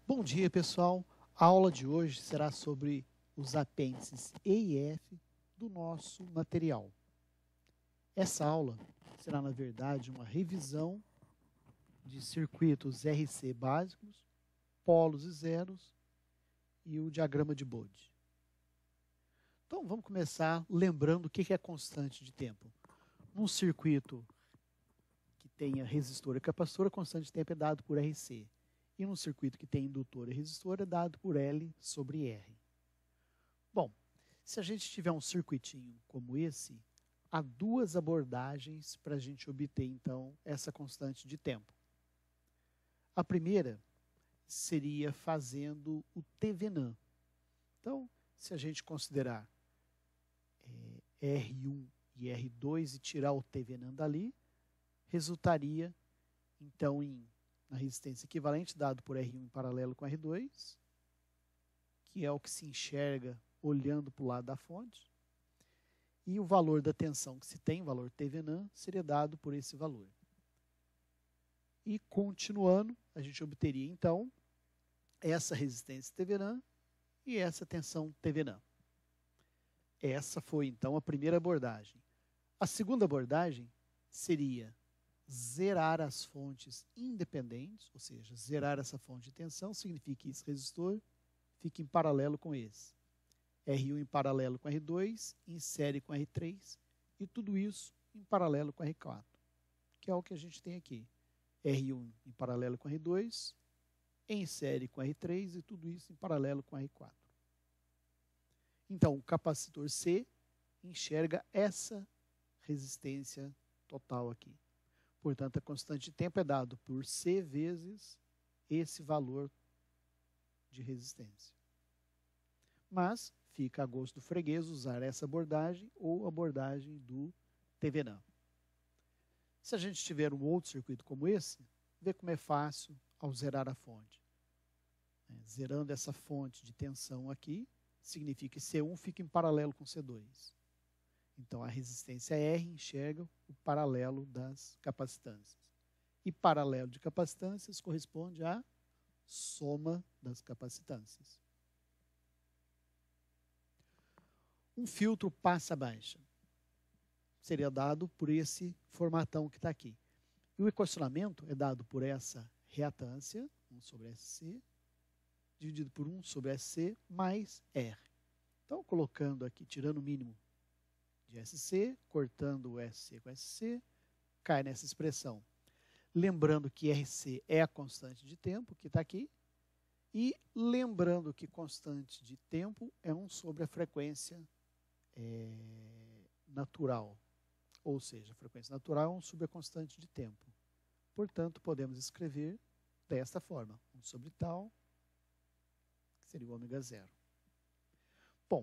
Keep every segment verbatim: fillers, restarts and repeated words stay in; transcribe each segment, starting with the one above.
Bom dia, pessoal. A aula de hoje será sobre os apêndices E e F do nosso material. Essa aula será, na verdade, uma revisão de circuitos R C básicos, polos e zeros e o diagrama de Bode. Então, vamos começar lembrando o que é constante de tempo. Num circuito que tenha resistor e capacitor, a constante de tempo é dado por R C. E num circuito que tem indutor e resistor, é dado por L sobre R. Bom, se a gente tiver um circuitinho como esse, há duas abordagens para a gente obter, então, essa constante de tempo. A primeira seria fazendo o Thevenin. Então, se a gente considerar é, R um e R dois e tirar o Thevenin dali, resultaria, então, em na resistência equivalente, dado por R um em paralelo com R dois, que é o que se enxerga olhando para o lado da fonte, e o valor da tensão que se tem, o valor Thevenin, seria dado por esse valor. E continuando, a gente obteria então essa resistência Thevenin e essa tensão Thevenin. Essa foi então a primeira abordagem. A segunda abordagem seria zerar as fontes independentes, ou seja, zerar essa fonte de tensão, significa que esse resistor fica em paralelo com esse. R um em paralelo com R dois, em série com R três, e tudo isso em paralelo com R quatro, que é o que a gente tem aqui. R um em paralelo com R dois, em série com R três, e tudo isso em paralelo com R quatro. Então, o capacitor C enxerga essa resistência total aqui. Portanto, a constante de tempo é dado por C vezes esse valor de resistência. Mas fica a gosto do freguês usar essa abordagem ou abordagem do Thevenin. Se a gente tiver um outro circuito como esse, vê como é fácil ao zerar a fonte. É, zerando essa fonte de tensão aqui, significa que C um fica em paralelo com C dois. Então, a resistência R enxerga o paralelo das capacitâncias. E paralelo de capacitâncias corresponde à soma das capacitâncias. Um filtro passa-baixa seria dado por esse formatão que está aqui. E o equacionamento é dado por essa reatância, um sobre S C, dividido por um sobre S C, mais R. Então, colocando aqui, tirando o mínimo de S C, cortando o S C com S C, cai nessa expressão. Lembrando que R C é a constante de tempo, que está aqui, e lembrando que constante de tempo é um sobre a frequência é, natural. Ou seja, a frequência natural é um sobre a constante de tempo. Portanto, podemos escrever desta forma, um sobre tal, que seria o ômega zero. Bom,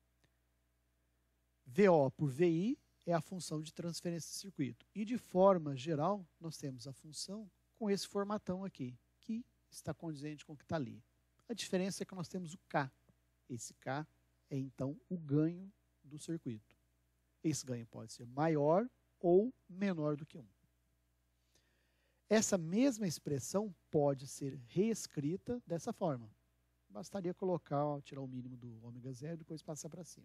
V O por V I é a função de transferência de circuito. E, de forma geral, nós temos a função com esse formatão aqui, que está condizente com o que está ali. A diferença é que nós temos o K. Esse K é, então, o ganho do circuito. Esse ganho pode ser maior ou menor do que um. Essa mesma expressão pode ser reescrita dessa forma. Bastaria colocar, tirar o mínimo do ômega zero e depois passar para cima.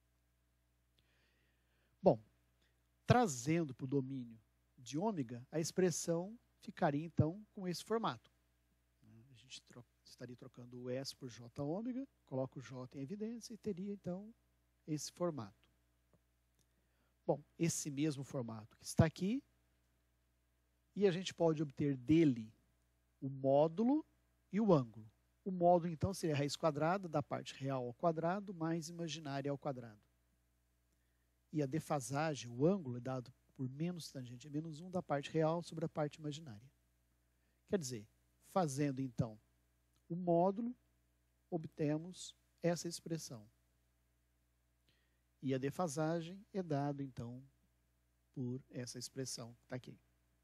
Bom, trazendo para o domínio de ômega, a expressão ficaria, então, com esse formato. A gente troca, estaria trocando o S por J ômega, coloca o J em evidência e teria, então, esse formato. Bom, esse mesmo formato que está aqui, e a gente pode obter dele o módulo e o ângulo. O módulo, então, seria a raiz quadrada da parte real ao quadrado mais imaginária ao quadrado. E a defasagem, o ângulo, é dado por menos tangente a menos um da parte real sobre a parte imaginária. Quer dizer, fazendo então o módulo, obtemos essa expressão. E a defasagem é dado então por essa expressão que está aqui.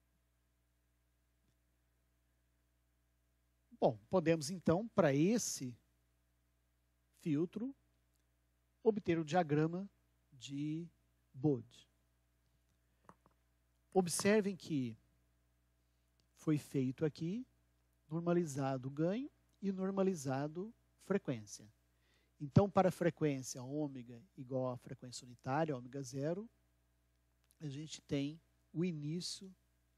Bom, podemos então, para esse filtro, obter o diagrama de Bode. Observem que foi feito aqui, normalizado o ganho e normalizado frequência. Então, para a frequência ômega igual à frequência unitária, ômega zero, a gente tem o início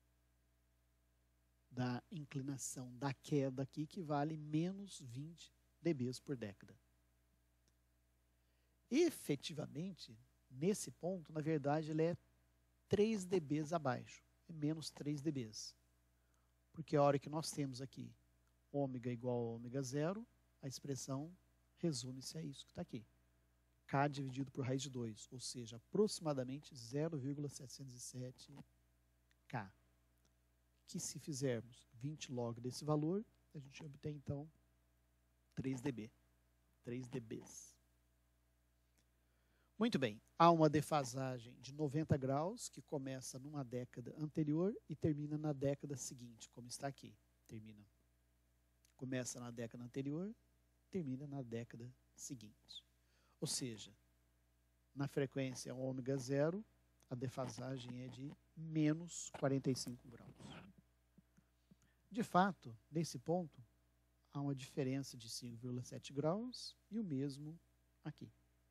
da inclinação da queda aqui, que vale menos vinte decibéis por década. Efetivamente, nesse ponto, na verdade, ele é três decibéis abaixo, é menos três decibéis. Porque a hora que nós temos aqui ômega igual a ômega zero, a expressão resume-se a isso que está aqui. K dividido por raiz de dois, ou seja, aproximadamente zero vírgula setecentos e sete K. Que se fizermos vinte log desse valor, a gente obtém então três decibéis. três decibéis. Muito bem, há uma defasagem de noventa graus que começa numa década anterior e termina na década seguinte, como está aqui. Termina. Começa na década anterior, termina na década seguinte. Ou seja, na frequência ômega zero, a defasagem é de menos quarenta e cinco graus. De fato, nesse ponto, há uma diferença de cinco vírgula sete graus e o mesmo aqui.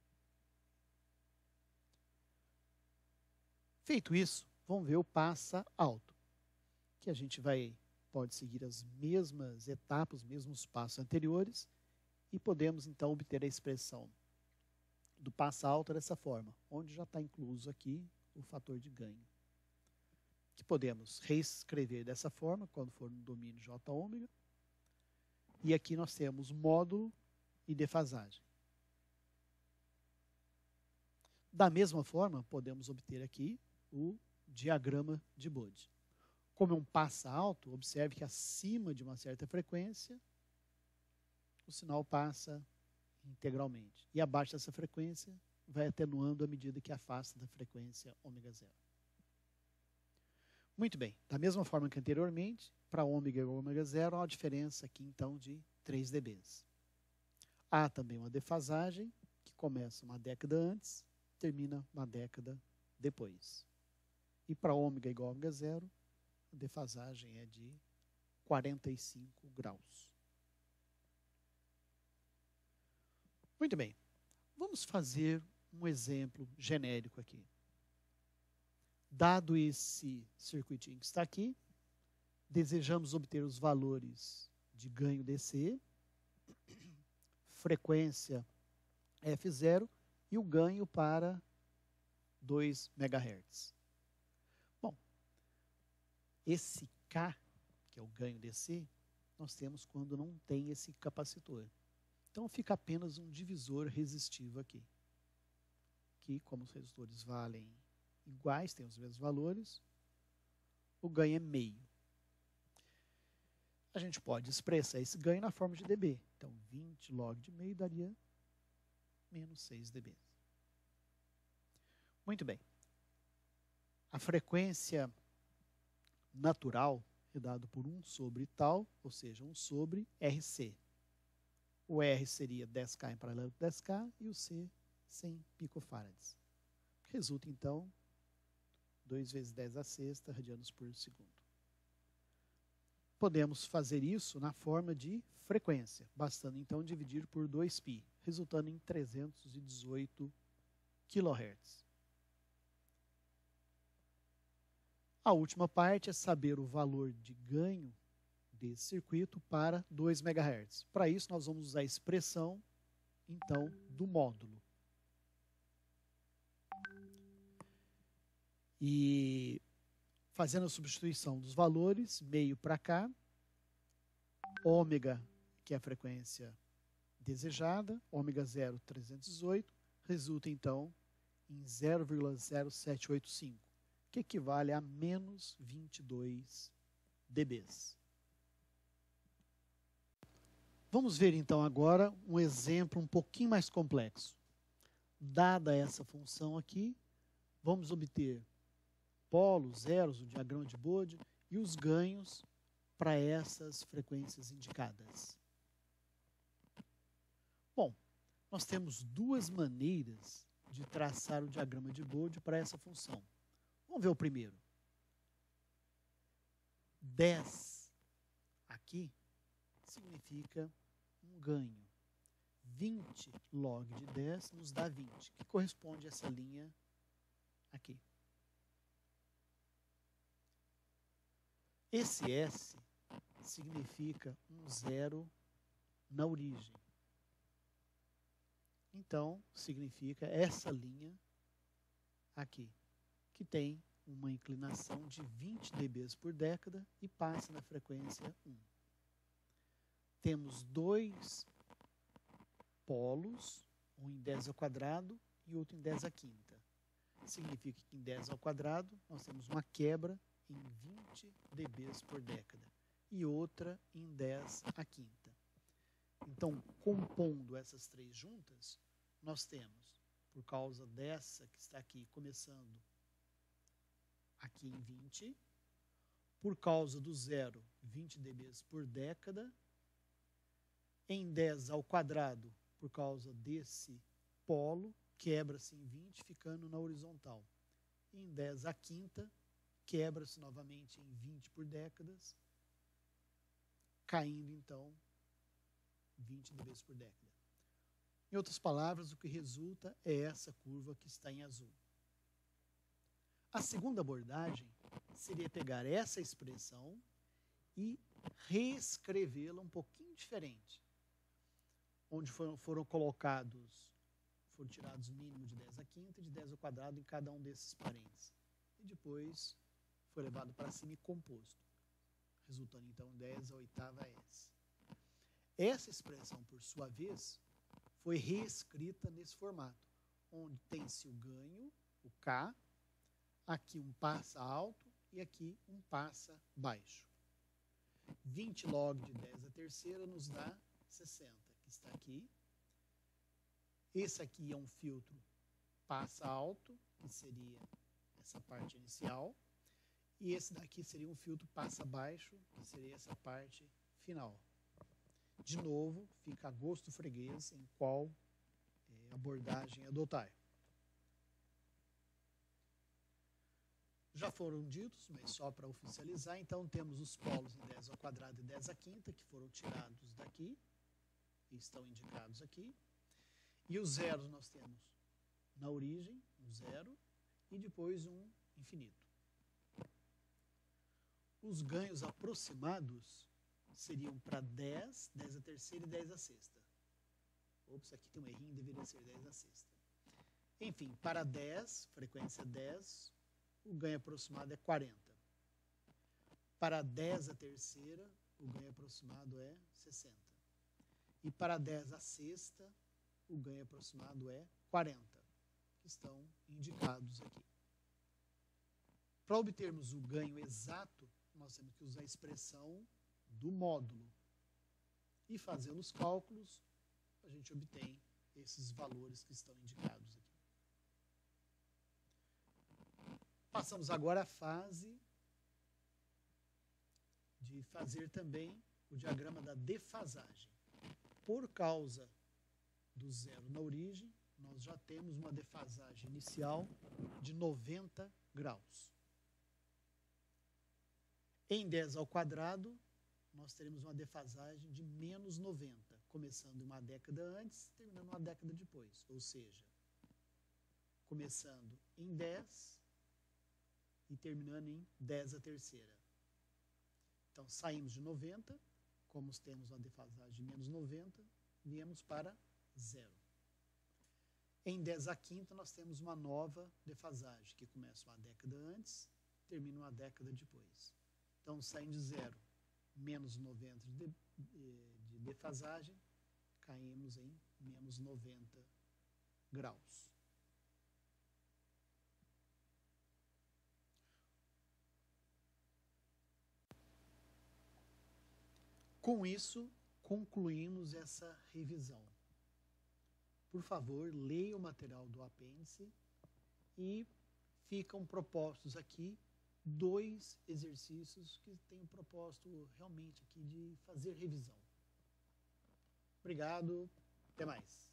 Feito isso, vamos ver o passa alto, que a gente vai, pode seguir as mesmas etapas, os mesmos passos anteriores, e podemos então obter a expressão do passa alto dessa forma, onde já está incluso aqui o fator de ganho, que podemos reescrever dessa forma, quando for no domínio J ômega, e aqui nós temos módulo e defasagem. Da mesma forma, podemos obter aqui o diagrama de Bode. Como é um passa alto, observe que acima de uma certa frequência, o sinal passa integralmente. E abaixo dessa frequência, vai atenuando à medida que afasta da frequência ômega zero. Muito bem, da mesma forma que anteriormente, para ômega e ômega zero, há uma diferença aqui então de três decibéis. Há também uma defasagem, que começa uma década antes, termina uma década depois. E para ômega igual a ômega zero, a defasagem é de quarenta e cinco graus. Muito bem, vamos fazer um exemplo genérico aqui. Dado esse circuitinho que está aqui, desejamos obter os valores de ganho D C, frequência F zero e o ganho para dois megahertz. Bom, esse K, que é o ganho D C, nós temos quando não tem esse capacitor. Então fica apenas um divisor resistivo aqui, que como os resistores valem iguais, têm os mesmos valores, o ganho é meio. A gente pode expressar esse ganho na forma de dB. Então vinte log de meio daria menos seis decibéis. Muito bem. A frequência natural é dado por um sobre tal, ou seja, um sobre R C. O R seria dez K em paralelo com dez K e o C cem picofarads. Resulta, então, dois vezes dez a sexta radianos por segundo. Podemos fazer isso na forma de frequência, bastando, então, dividir por dois π, resultando em trezentos e dezoito quilohertz. A última parte é saber o valor de ganho desse circuito para dois megahertz. Para isso, nós vamos usar a expressão, então, do módulo. E fazendo a substituição dos valores, meio para cá, ômega, que é a frequência desejada, ômega zero, trezentos e dezoito, resulta, então, em zero vírgula zero sete oito cinco. Que equivale a menos vinte e dois decibéis. Vamos ver então agora um exemplo um pouquinho mais complexo. Dada essa função aqui, vamos obter polos, zeros, o diagrama de Bode e os ganhos para essas frequências indicadas. Bom, nós temos duas maneiras de traçar o diagrama de Bode para essa função. Vamos ver o primeiro. dez aqui significa um ganho. vinte log de dez nos dá vinte, que corresponde a essa linha aqui. Esse S significa um zero na origem. Então, significa essa linha aqui, que tem uma inclinação de vinte decibéis por década e passa na frequência um. Temos dois polos, um em dez ao quadrado e outro em dez à quinta. Significa que em dez ao quadrado nós temos uma quebra em vinte decibéis por década e outra em dez à quinta. Então, compondo essas três juntas, nós temos, por causa dessa que está aqui começando aqui em vinte, por causa do zero, vinte decibéis por década, em dez ao quadrado, por causa desse polo, quebra-se em vinte, ficando na horizontal. Em dez à quinta, quebra-se novamente em vinte por décadas, caindo então vinte decibéis por década. Em outras palavras, o que resulta é essa curva que está em azul. A segunda abordagem seria pegar essa expressão e reescrevê-la um pouquinho diferente, onde foram, foram colocados, foram tirados o mínimo de dez à quinta e de dez ao quadrado em cada um desses parênteses. E depois foi levado para cima e composto, resultando então em dez à oitava S. Essa expressão, por sua vez, foi reescrita nesse formato, onde tem-se o ganho, o K, aqui um passa alto e aqui um passa baixo. vinte log de dez à terceira nos dá sessenta, que está aqui. Esse aqui é um filtro passa alto, que seria essa parte inicial. E esse daqui seria um filtro passa baixo, que seria essa parte final. De novo, fica a gosto do freguês em qual é, abordagem adotar. Já foram ditos, mas só para oficializar, então temos os polos em dez ao quadrado e dez à quinta, que foram tirados daqui, e estão indicados aqui. E os zeros nós temos na origem, um zero, e depois um infinito. Os ganhos aproximados seriam para dez, dez à terceira e dez à sexta. Ops, aqui tem um errinho, deveria ser dez à sexta. Enfim, para dez, frequência dez, o ganho aproximado é quarenta. Para dez à terceira, o ganho aproximado é sessenta. E para dez à sexta, o ganho aproximado é quarenta, que estão indicados aqui. Para obtermos o ganho exato, nós temos que usar a expressão do módulo. E fazendo os cálculos, a gente obtém esses valores que estão indicados aqui. Passamos agora à fase de fazer também o diagrama da defasagem. Por causa do zero na origem, nós já temos uma defasagem inicial de noventa graus. Em dez ao quadrado, nós teremos uma defasagem de menos noventa, começando uma década antes, terminando uma década depois. Ou seja, começando em dez e terminando em dez à terceira. Então, saímos de noventa, como temos uma defasagem de menos noventa, viemos para zero. Em dez à quinta, nós temos uma nova defasagem, que começa uma década antes, termina uma década depois. Então, saindo de zero, menos noventa de, de defasagem, caímos em menos noventa graus. Com isso, concluímos essa revisão. Por favor, leia o material do apêndice e ficam propostos aqui dois exercícios que têm o propósito realmente aqui de fazer revisão. Obrigado, até mais.